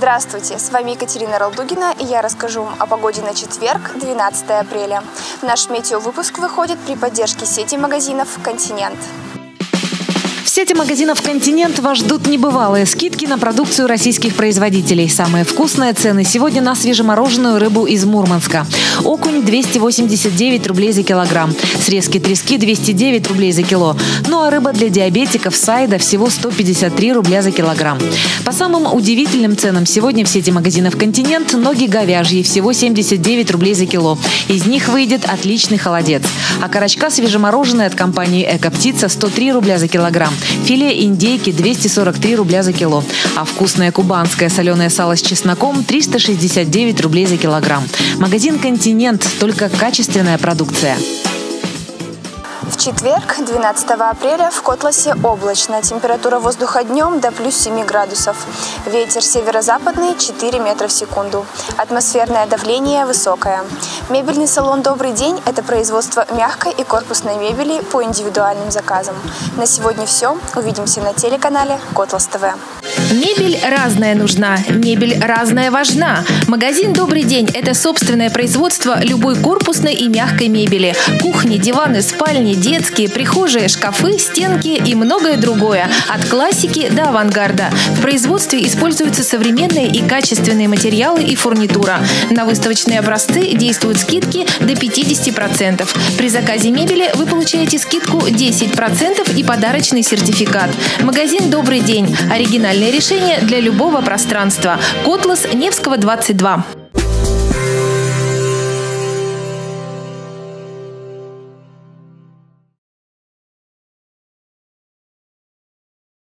Здравствуйте, с вами Екатерина Ралдугина, и я расскажу вам о погоде на четверг, 12 апреля. Наш метеовыпуск выходит при поддержке сети магазинов «Континент». В сети магазинов «Континент» вас ждут небывалые скидки на продукцию российских производителей. Самые вкусные цены сегодня на свежемороженую рыбу из Мурманска. Окунь – 289 рублей за килограмм. Срезки трески – 209 рублей за кило. Ну а рыба для диабетиков сайда всего 153 рубля за килограмм. По самым удивительным ценам сегодня в сети магазинов «Континент» ноги говяжьи – всего 79 рублей за кило. Из них выйдет отличный холодец. А окорочка свежемороженая от компании «Эко-птица» – 103 рубля за килограмм. Филе индейки – 243 рубля за кило. А вкусное кубанское соленое сало с чесноком – 369 рублей за килограмм. Магазин «Континент» – только качественная продукция. В четверг, 12 апреля, в Котласе облачно. Температура воздуха днем до плюс 7 градусов. Ветер северо-западный 4 метра в секунду. Атмосферное давление высокое. Мебельный салон «Добрый день» – это производство мягкой и корпусной мебели по индивидуальным заказам. На сегодня все. Увидимся на телеканале Котлас ТВ. Мебель разная нужна, мебель разная важна. Магазин «Добрый день» – это собственное производство любой корпусной и мягкой мебели. Кухни, диваны, спальни, детские, прихожие, шкафы, стенки и многое другое. От классики до авангарда. В производстве используются современные и качественные материалы и фурнитура. На выставочные образцы действуют скидки до 50%. При заказе мебели вы получаете скидку 10% и подарочный сертификат. Магазин «Добрый день» – оригинальное решение для любого пространства. Котлас, Невского, 22.